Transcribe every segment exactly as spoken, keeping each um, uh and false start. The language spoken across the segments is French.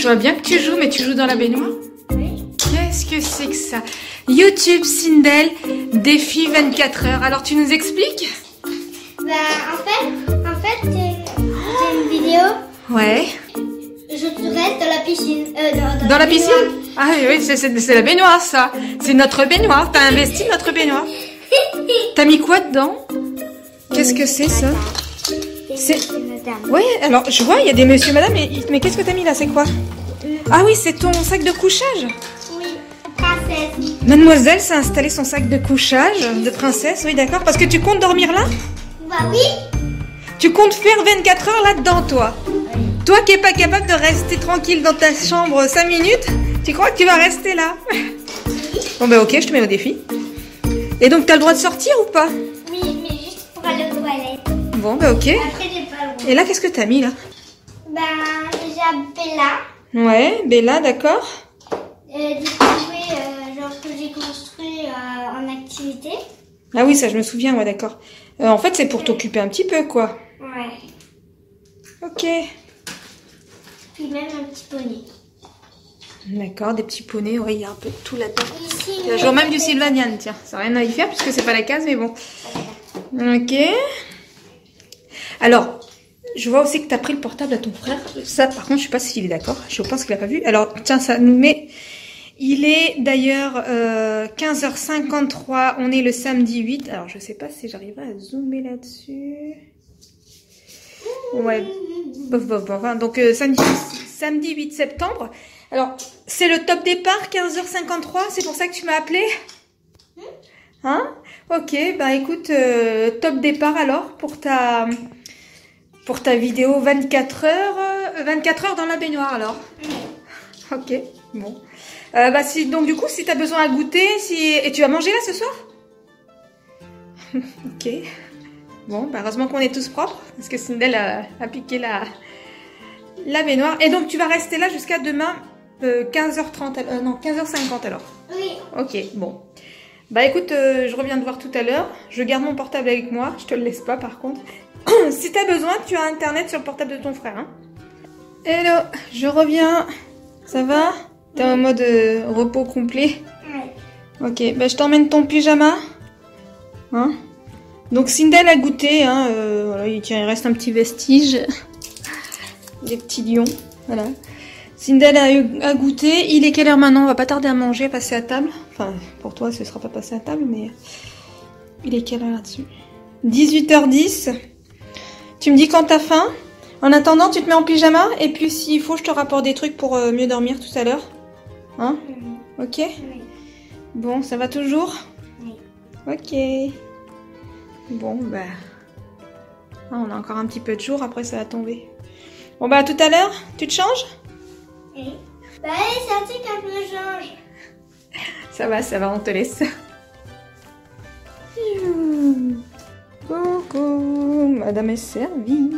vois bien que tu joues, mais tu joues dans la baignoire? Oui. Qu'est-ce que c'est que ça? YouTube Sindel, défi vingt-quatre heures. Alors tu nous expliques? Bah en fait, en fait c'est une, une vidéo. Ouais. Je reste dans la piscine. Euh, dans, dans, Dans la piscine? baignoire. Ah oui, c'est c'est la baignoire ça. C'est notre baignoire. T'as investi notre baignoire. T'as mis quoi dedans? Qu'est-ce que c'est ça? C'est... Oui, alors je vois, il y a des monsieur, madame, mais, mais qu'est-ce que t'as mis là? C'est quoi? Ah oui, c'est ton sac de couchage. Oui, princesse. Mademoiselle s'est installé son sac de couchage de princesse, oui d'accord. Parce que tu comptes dormir là? Bah oui. Tu comptes faire vingt-quatre heures là-dedans, toi? Oui. Toi qui n'es pas capable de rester tranquille dans ta chambre cinq minutes, tu crois que tu vas rester là? Bon bah ok, je te mets au défi. Et donc t'as le droit de sortir ou pas? Oui, mais juste pour aller aux toilettes. Bon bah ok. Après j'ai pas le droit. Et là qu'est-ce que t'as mis là? Bah j'ai Bella. Ouais, Bella, d'accord. Euh, des petits jouets euh, genre que j'ai construit euh, en activité. Ah oui, ça je me souviens, ouais d'accord. Euh, en fait c'est pour t'occuper un petit peu quoi. Ouais. Ok. Puis même un petit poney. D'accord, des petits poneys, ouais, il y a un peu de tout là-dedans. Ici, Il y a genre même du Sylvanian, tiens. Ça n'a rien à y faire puisque c'est pas la case, mais bon. Ok. Alors, je vois aussi que tu as pris le portable à ton frère. Ça, par contre, je sais pas s'il est d'accord. Je pense qu'il a pas vu. Alors, tiens, ça nous met... Il est d'ailleurs euh, quinze heures cinquante-trois. On est le samedi huit. Alors, je sais pas si j'arriverai à zoomer là-dessus. Ouais. Bof, bof, bof. Hein. Donc, euh, samedi, samedi huit septembre. Alors, c'est le top départ, quinze heures cinquante-trois. C'est pour ça que tu m'as appelé? Hein? Ok, bah écoute, euh, top départ alors pour ta... Pour ta vidéo vingt-quatre heures, euh, vingt-quatre heures dans la baignoire alors. Ok, bon. Euh, bah si, donc du coup, si tu as besoin à goûter, si... et tu vas manger là ce soir? Ok. Bon, bah heureusement qu'on est tous propres, parce que Sindel a, a piqué la, la baignoire. Et donc tu vas rester là jusqu'à demain, euh, quinze heures trente, euh, non, quinze heures cinquante alors. Oui. Ok, bon. Bah écoute, euh, je reviens te voir tout à l'heure. Je garde mon portable avec moi, je te le laisse pas par contre. Si t'as besoin, tu as internet sur le portable de ton frère. Hein. Hello, je reviens. Ça va? T'es en mode euh, repos complet? Ouais. Ok, bah je t'emmène ton pyjama. Hein? Donc Sindel a goûté. Hein, euh, voilà, il, tiens, il reste un petit vestige. Des petits lions. Voilà. Sindel a, eu, a goûté. Il est quelle heure maintenant? On va pas tarder à manger, passer à table. Enfin, pour toi, ce sera pas passé à table, mais... Il est quelle heure là-dessus? dix-huit heures dix. Tu me dis quand t'as faim. En attendant, tu te mets en pyjama. Et puis, s'il faut, je te rapporte des trucs pour euh, mieux dormir tout à l'heure. Hein? Mm-hmm. Ok? Oui. Bon, ça va toujours? Oui. Ok. Bon, bah... Ah, on a encore un petit peu de jour. Après, ça va tomber. Bon, bah, à tout à l'heure. Tu te changes? Oui. Bah allez, sortez quand je me change. Ça va, ça va, on te laisse. Coucou, madame est servie.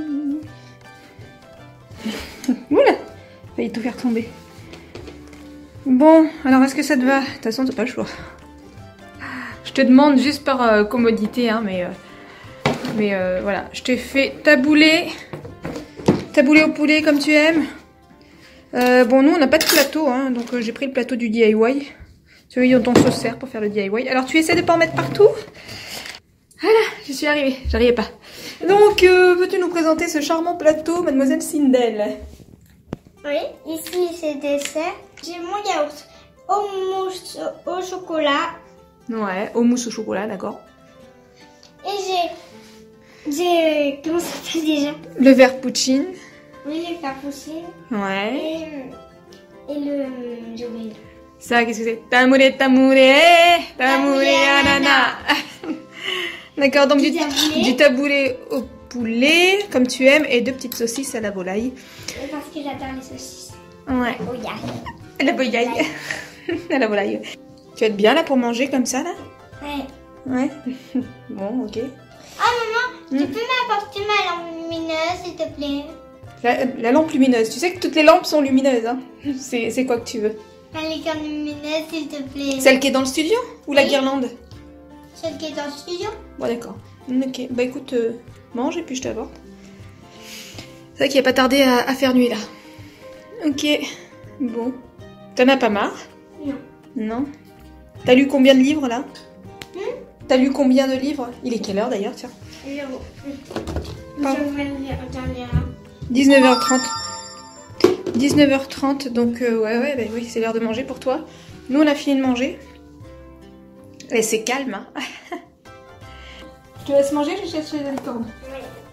Oula, failli tout faire tomber. Bon, alors est-ce que ça te va? De toute façon, t'as pas le choix. Je te demande juste par euh, commodité, hein, mais... Euh, mais euh, voilà, je t'ai fait taboulé. Taboulé au poulet comme tu aimes. Euh, bon, nous, on n'a pas de plateau, hein, donc euh, j'ai pris le plateau du D I Y. Tu vois, dont on se sert pour faire le D I Y. Alors, tu essaies de pas en mettre partout? Voilà, je suis arrivée. J'arrivais pas. Donc, euh, peux-tu nous présenter ce charmant plateau, mademoiselle Sindel? Oui, ici c'est dessert. J'ai mon yaourt au mousse au chocolat. Ouais, au mousse au chocolat, d'accord. Et j'ai... J'ai... Comment ça s'appelle déjà? Le verre poutine. Oui, le capucine. Ouais. Et, et le... J'ai oublié. Ça, qu'est-ce que c'est? Tamoulé, tamoulé, tamoulé, anana. D'accord, donc du, Du taboulé. du taboulé au poulet, comme tu aimes, et deux petites saucisses à la volaille. Parce que j'adore les saucisses. Ouais. Oh yeah. À la volaille. À la volaille. Tu vas être bien là pour manger comme ça, là? Ouais. Ouais. Bon, ok. Ah maman, tu Mm. peux m'apporter ma lampe lumineuse s'il te plaît? La, la lampe lumineuse. Tu sais que toutes les lampes sont lumineuses, hein? C'est c'est quoi que tu veux? La licorne lumineuse s'il te plaît. Celle qui est dans le studio? Ou la Oui. guirlande? Celle qui est dans le studio? Bon, d'accord. Ok. Bah écoute, euh, mange et puis je t'apporte. C'est vrai qu'il n'y a pas tardé à, à faire nuit, là. Ok. Bon. T'en as pas marre? Non. Non. T'as lu combien de livres là? Hmm? T'as lu combien de livres? Il est quelle heure d'ailleurs, tiens? Zéro. Pardon. Je vais regarder un. dix-neuf heures trente. dix-neuf heures trente, donc euh, ouais, ouais, bah, oui, c'est l'heure de manger pour toi. Nous, on a fini de manger. Et c'est calme, hein. Je te laisse manger, je cherche les licornes. Oui.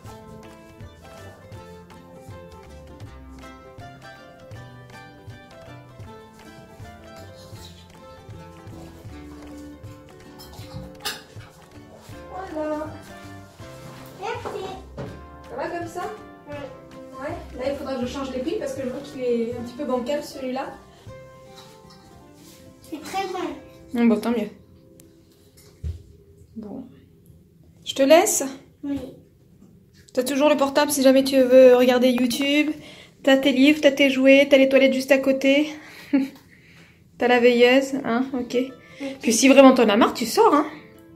Voilà. Merci. Ça va comme ça? Oui. Ouais. Là, il faudra que je change les plis parce que je vois qu'il est un petit peu bancal celui-là. C'est très bon. Bon, bon, tant mieux. Bon. Je te laisse. Oui. T'as toujours le portable si jamais tu veux regarder YouTube. T'as tes livres, t'as tes jouets, t'as les toilettes juste à côté. T'as la veilleuse, hein, ok. Puis si vraiment t'en as marre, tu sors, hein.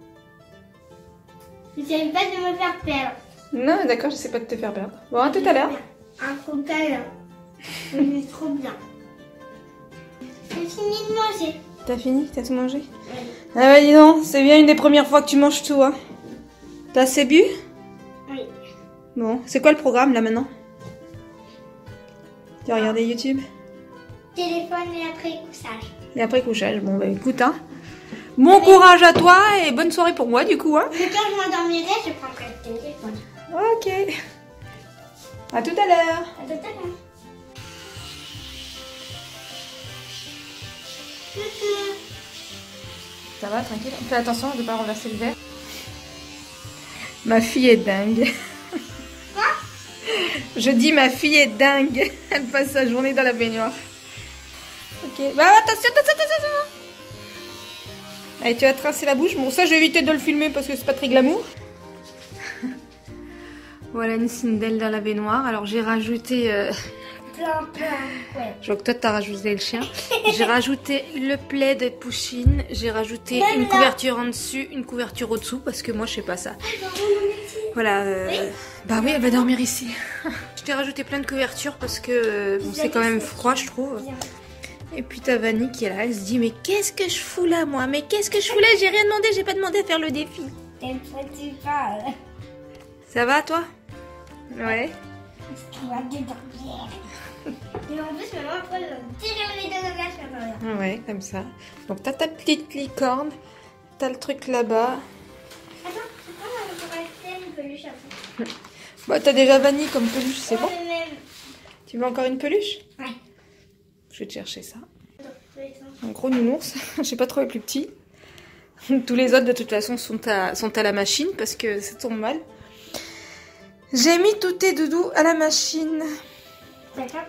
J'essaie pas de me faire perdre. Non, d'accord, je sais pas de te faire perdre. Bon, à tout à l'heure. Un coca c'est trop bien. J'ai fini de manger. T'as fini? T'as tout mangé? Oui. Ah bah dis donc, c'est bien une des premières fois que tu manges tout, hein. T'as assez bu? Oui. Bon, c'est quoi le programme là maintenant? Tu as regardé YouTube? Téléphone et après couchage. Et après couchage. Bon bah écoute, hein. Bon courage à toi et bonne soirée pour moi du coup, hein. Mais quand je m'endormirai, je prendrai le téléphone. Ok. À tout à l'heure. À tout à l'heure. Coucou. Ça va, tranquille. Fais attention de ne pas renverser le verre. Ma fille est dingue. Quoi? Je dis ma fille est dingue. Elle passe sa journée dans la baignoire. Ok. Bah attention, attention, attention, attention. Allez, tu vas te rincer la bouche. Bon, ça, je vais éviter de le filmer parce que c'est pas très glamour. Voilà une Sindel dans la baignoire. Alors, j'ai rajouté... Euh... Plein, plein. Ouais. Je vois que toi, t'as rajouté le chien. J'ai rajouté le plaid de Pouchine. J'ai rajouté Même une là. couverture en dessus, une couverture au-dessous parce que moi, je sais pas ça. Voilà. Euh... Oui. Bah oui, elle va dormir ici. Je t'ai rajouté plein de couvertures parce que euh, bon, c'est quand même froid, je trouve. Bien. Et puis t'as Vanny qui est là, elle se dit mais qu'est-ce que je fous là moi? Mais qu'est-ce que je fous là? J'ai rien demandé, j'ai pas demandé à faire le défi. T'aimes pas, tu parles. Ça va toi? Ouais. Tu vas dédormir. Et en plus, maman, après, elle va tirer les deux de glace sur toi. Ouais, comme ça. Donc t'as ta petite licorne, t'as le truc là-bas. Attends, pourquoi on pourrait faire une peluche après? Bah t'as déjà Vanny comme peluche, c'est Ouais, bon? mais même. Tu veux encore une peluche? Ouais. Je vais te chercher ça. Attends, je vais être- Un gros nounours, je sais pas trop les plus petits. Tous les autres de toute façon sont à, sont à la machine parce que ça tombe mal. J'ai mis tous tes doudous à la machine. D'accord.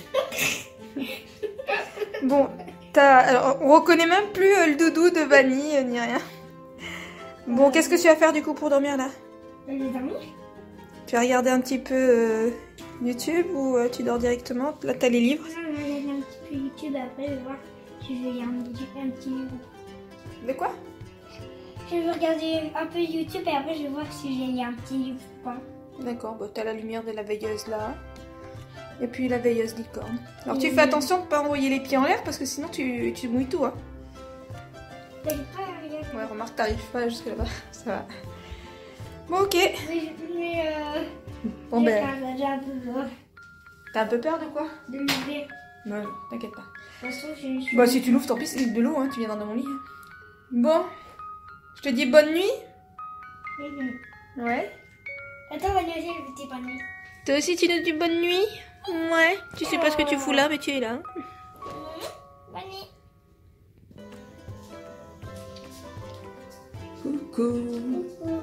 Bon, t'as, alors, on reconnaît même plus euh, le doudou de Vanny euh, ni rien. Bon, qu'est-ce que tu vas faire du coup pour dormir là? Je vais dormir. Tu vas regarder un petit peu euh, YouTube ou euh, tu dors directement? Là t'as les livres. Non, je vais regarder un petit peu YouTube après, je vais voir si je vais lire un petit, un petit livre. De quoi? Je vais regarder un peu YouTube et après je vais voir si je vais lire un petit livre ou pas. D'accord, bah, t'as la lumière de la veilleuse là. Et puis la veilleuse licorne. Alors tu Mhm. fais attention de pas envoyer les pieds en l'air parce que sinon tu, tu mouilles tout. Hein. J'arrive pas à regarder. Ouais, remarque, t'arrives pas jusque là-bas. Ça va. Bon, ok. Mais, mais euh, Bon, j'ai ben, pas- j'ai un peu peur t'as un peu peur de quoi? de l'ouvrir. Non, t'inquiète pas. De toute façon, j'ai je- Bah, si tu l'ouvres, tant pis, c'est de l'eau, hein. Tu viendras dans mon lit. Bon, je te dis bonne nuit. Mhm. Ouais. Attends, Vanessa, le petit panier. Toi aussi, tu nous dis bonne nuit? Ouais. Tu sais pas ce que tu fous là, mais tu es là. Bonne nuit. Coucou. Coucou.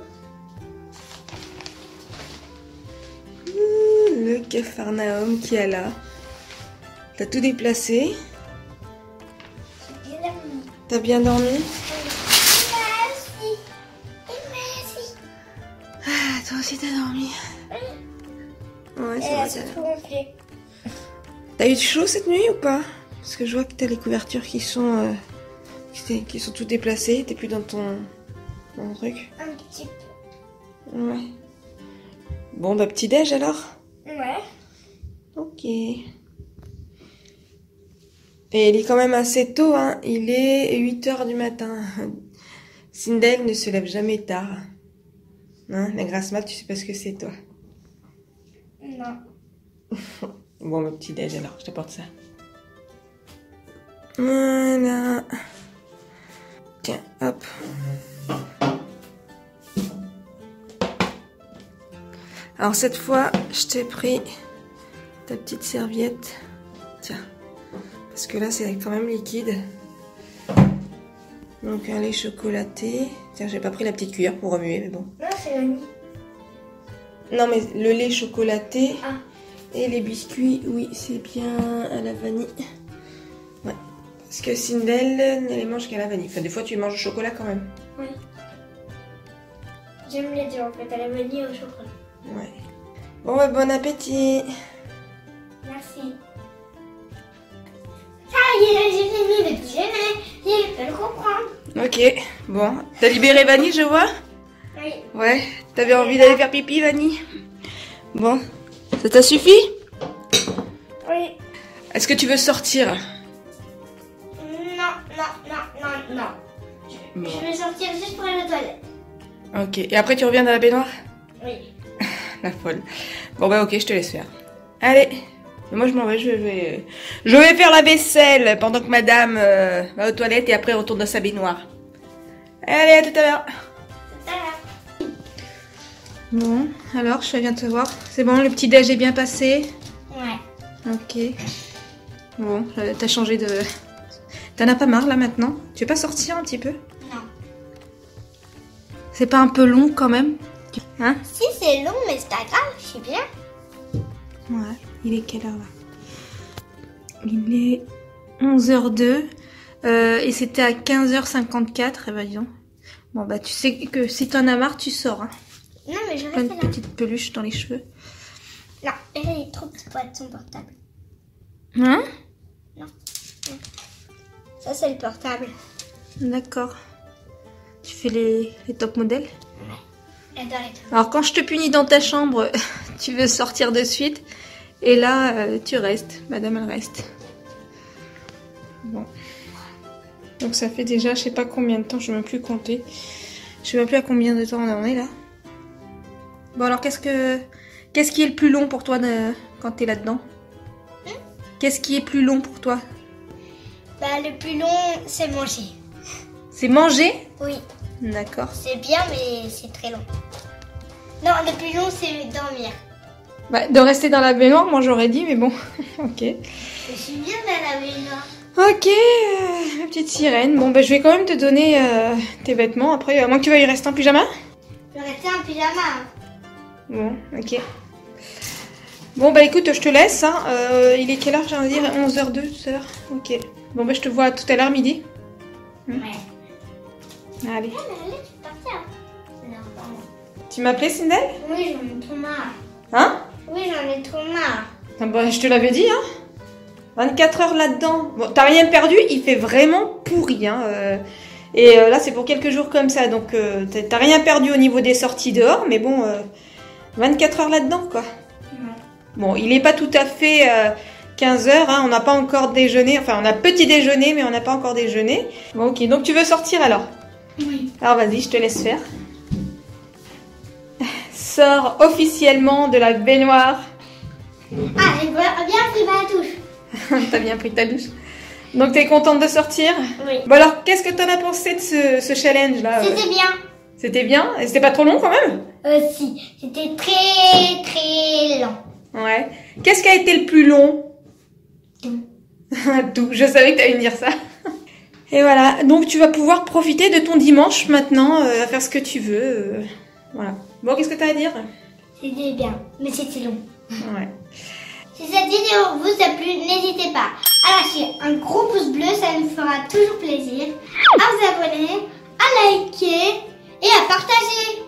Le Capharnaüm qui est là. T'as tout déplacé. J'ai bien dormi. T'as bien dormi? Merci. Merci. Ah, toi aussi t'as dormi. Ouais, c'est Et là, vrai. c'est t'as- tout gonflé. T'as eu chaud cette nuit ou pas? Parce que je vois que t'as les couvertures qui sont euh, qui, qui sont toutes déplacées. T'es plus dans ton, dans ton truc. Un petit peu. Ouais. Bon, bah petit déj alors. Ouais. Ok. Et il est quand même assez tôt, hein. Il est huit heures du matin. Sindel ne se lève jamais tard. Hein, la grasse mat, tu sais pas ce que c'est, toi? Non. Bon, mon petit déj, alors, je t'apporte ça. Voilà. Tiens, hop. Alors, cette fois, je t'ai pris ta petite serviette. Tiens. Parce que là, c'est quand même liquide. Donc, un lait chocolaté. Tiens, j'ai pas pris la petite cuillère pour remuer, mais bon. Non, c'est vanille. Non, mais le lait chocolaté Ah. et les biscuits, oui, c'est bien à la vanille. Ouais. Parce que Sindel ne les mange qu'à la vanille. Enfin, des fois, tu manges au chocolat quand même. Oui. J'aime les deux, en fait, à la vanille et au chocolat. Ouais. Bon, bah, bon appétit. Merci. Ça y est, j'ai fini le déjeuner. Il peut le comprendre. Ok, bon. T'as libéré Vanille, je vois? Oui. Ouais. T'avais envie d'aller faire pipi, Vanille? Bon. Ça t'a suffi? Oui. Est-ce que tu veux sortir? Non, non, non, non, non. Je, Bon. je vais sortir juste pour aller aux toilettes. Ok. Et après, tu reviens dans la baignoire? Oui. La folle. Bon, bah, ok, je te laisse faire. Allez. Mais moi, je m'en vais, je vais... Je vais faire la vaisselle pendant que madame euh, va aux toilettes et après retourne dans sa baignoire. Allez, à tout à l'heure. Tout à l'heure. Bon, alors, je viens te voir. C'est bon, le petit déj est bien passé? Ouais. Ok. Bon, euh, t'as changé de... T'en as pas marre, là, maintenant? Tu veux pas sortir un petit peu? Non. C'est pas un peu long, quand même? Hein? Si, c'est long, mais c'est pas grave, je suis bien. Ouais. Il est quelle heure, là? Il est onze heures deux. Euh, et c'était à quinze heures cinquante-quatre. Eh ben, dis donc. Bon, bah, tu sais que si t'en as marre, tu sors, hein. Non, mais je Plein reste de là. petites peluches dans les cheveux. Non, elle est trop petite pour être son portable. Hein? Non. non. Ça, c'est le portable. D'accord. Tu fais les, les top modèles? Elle doit être... Alors, quand je te punis dans ta chambre, tu veux sortir de suite. Et là, euh, tu restes. Madame, elle reste. Bon. Donc, ça fait déjà, je sais pas combien de temps, je ne vais même plus compter. Je sais même plus à combien de temps on en est, là. Bon, alors, qu'est-ce que... Qu'est-ce qui est le plus long pour toi de... quand t'es là-dedans? Hein? Qu'est-ce qui est plus long pour toi? Bah, le plus long, c'est manger. C'est manger? Oui. D'accord. C'est bien, mais c'est très long. Non, le plus long, c'est dormir. Bah, de rester dans la baignoire, moi j'aurais dit, mais bon, ok. Je suis bien dans la baignoire. Ok, euh, ma petite sirène. Bon, bah je vais quand même te donner euh, tes vêtements. Après, à moins que tu veuilles rester en pyjama. Je vais rester en pyjama. Hein. Bon, ok. Bon, bah écoute, je te laisse. Hein. Euh, il est quelle heure, j'ai envie de dire onze heures deux, tout à l'heure. Ok. Bon, bah je te vois tout à l'heure, midi. Ouais. Allez. Ah, mais là, tu peux partir. Non, pas moi. Tu m'appelais, Sindel? Oui, j'en ai trop marre. Hein? Oui, j'en ai trop marre. Ah bah, je te l'avais dit, hein. vingt-quatre heures là-dedans. Bon, t'as rien perdu, il fait vraiment pourri, hein. Euh, et euh, là, c'est pour quelques jours comme ça, donc euh, t'as rien perdu au niveau des sorties dehors, mais bon, euh, vingt-quatre heures là-dedans, quoi. Ouais. Bon, il n'est pas tout à fait euh, quinze heures, hein, on n'a pas encore déjeuné, enfin, on a petit déjeuner, mais on n'a pas encore déjeuné. Bon, ok, donc tu veux sortir alors? Oui. Alors vas-y, je te laisse faire. Sors officiellement de la baignoire. Ah, j'ai bien pris ma touche. T'as bien pris ta douche. Donc t'es contente de sortir? Oui. Bon alors, qu'est-ce que t'en as pensé de ce, ce challenge là? C'était bien. C'était bien? Et c'était pas trop long quand même? Euh, si. C'était très, très long. Ouais. Qu'est-ce qui a été le plus long? Tout. Tout. Je savais que t'allais me dire ça. Et voilà. Donc tu vas pouvoir profiter de ton dimanche maintenant, euh, à faire ce que tu veux. euh, voilà. Bon, qu'est-ce que t'as à dire? C'était bien, mais c'était long. Ouais. Si cette vidéo vous a plu, n'hésitez pas à lâcher un gros pouce bleu, ça nous fera toujours plaisir. À vous abonner, à liker et à partager.